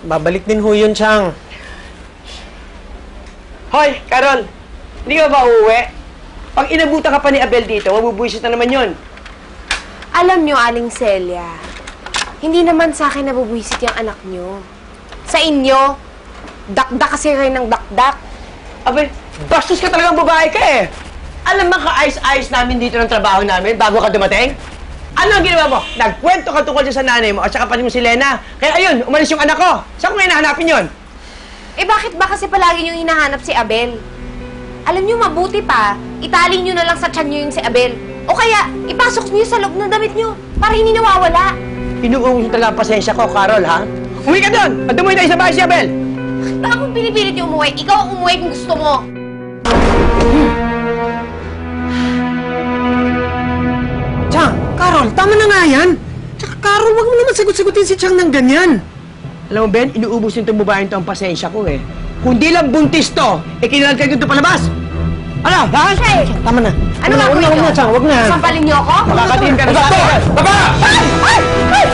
Babalik din ho yun, Chang. Hoy, Carol! Hindi ka ba uuwi? Pag inabutan ka pa ni Abel dito, mabubuisit na naman yun. Alam nyo, Aling Celia, hindi naman sa akin nabubwisit yung anak nyo. Sa inyo, dakdak kasi kayo ng dakdak. Abel, bastos ka talagang babae ka eh! Alam ba ka-ayos-ayos namin dito ng trabaho namin bago ka dumating? Ano ang ginawa mo? Nagkwento ka tungkol sa nanay mo at saka pati mo si Lena. Kaya ayun, umalis yung anak ko. Saan ko ngayon nahanapin yun? Eh bakit ba kasi palagi nyo hinahanap si Abel? Alam nyo, mabuti pa, itali nyo na lang sa tiyan nyo yung si Abel. O kaya, ipasok nyo sa loob ng damit nyo para hindi nawawala. Inuubos mo talaga ang pasensya ko, Carol, ha? Uwi ka doon! At umuwi tayo sa bahay si Abel! Baka kung pinipilit yung umuwi, ikaw ang umuwi kung gusto mo. Chang, Carol, tama na nga yan. Tsaka, Carol, wag mo naman sagot-sagutin si Chang ng ganyan. Alam mo, Ben, inuubos yung itong babaeng to ang pasensya ko, eh. Kung di lang buntis to, kinalag ka dito palabas! Ano, ha? Hey! Tama na. Ano nga Wag na, Chang, wag na. Sampalin niyo ako? Makakatiin ka na sa akin! Baba! Ay! Ay! Ay!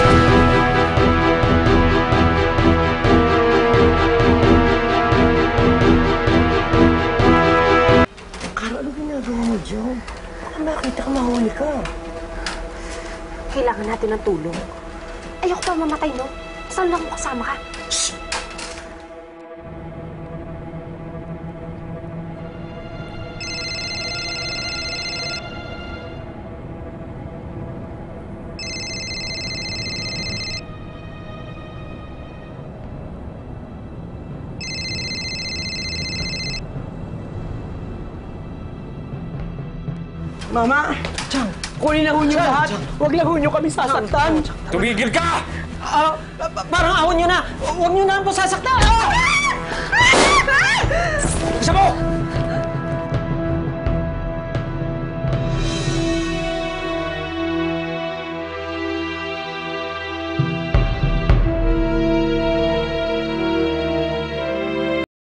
Carol, ano ginagawa mo dyan? Baka makita ka, mahuli ka. Kailangan natin ng tulong. Ayoko pa mamatay, no? Saan lang kung kasama ka? Shh! Mama! Chang, Kunin na ho niyo lahat! Huwag lang ho niyo kami sasaktan! Tumigil ka! parang ahon nyo na. Huwag nyo na po sasaktan.